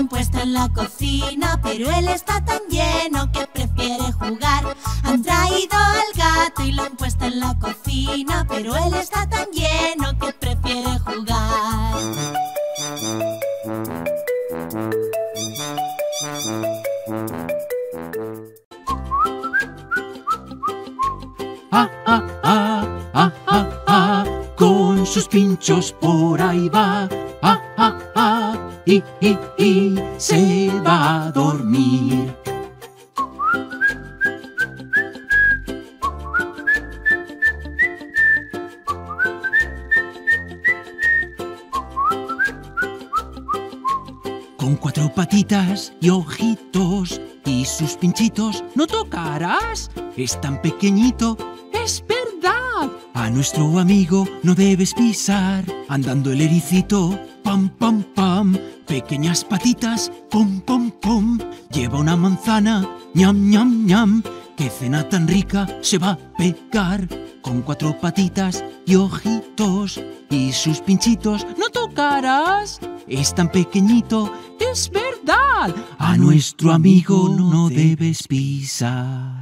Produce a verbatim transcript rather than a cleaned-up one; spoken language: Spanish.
han puesto en la cocina, pero él está tan lleno que prefiere jugar. Han traído al gato y lo han puesto en la cocina, pero él está tan lleno que prefiere jugar. Ah, ah, ah, ah, ah, ah, con sus pinchos por ahí va. Ah, ah, ah, y, y, y, se va a dormir. Con cuatro patitas y ojitos y sus pinchitos no tocarás. Es tan pequeñito, es verdad. A nuestro amigo no debes pisar. Andando el ericito, pam, pam, pam. Pequeñas patitas, pom, pom, pom. Lleva una manzana, ñam, ñam, ñam. Qué cena tan rica se va a pegar. Con cuatro patitas y ojitos y sus pinchitos no tocarás. Es tan pequeñito, es verdad. A nuestro amigo no debes pisar.